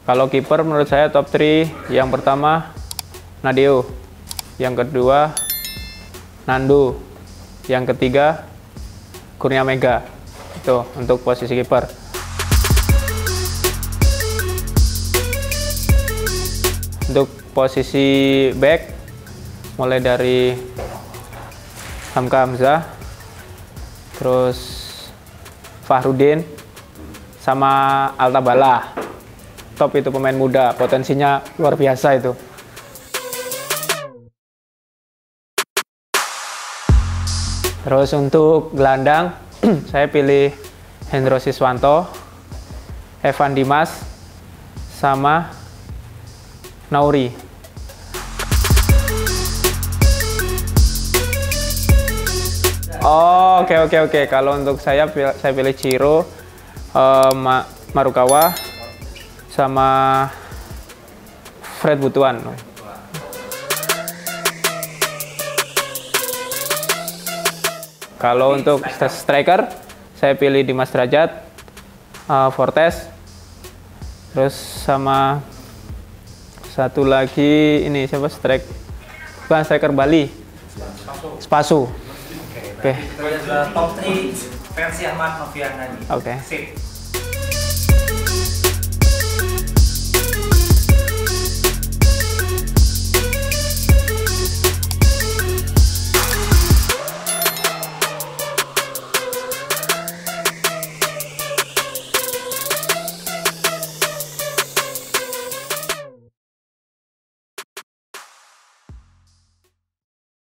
Kalau kiper menurut saya top 3, yang pertama Nadeo, yang kedua Nando, yang ketiga Kurnia Mega. Itu untuk posisi kiper. Untuk posisi back mulai dari Hamka Hamzah, terus Fahrudin, sama Altabala. Top itu pemain muda, potensinya luar biasa itu. Terus untuk gelandang, saya pilih Hendro Siswanto, Evan Dimas, sama Nauri. Oh, oke. Kalau untuk saya pilih Ciro, Marukawa, sama Fred Butuan. Kalau untuk striker, saya pilih Dimas Derajat, Fortes, terus sama satu lagi ini siapa striker Bali, Spasu. Oke. Itu adalah top 3 versi Ahmad Noviana nih. Oke. Sip.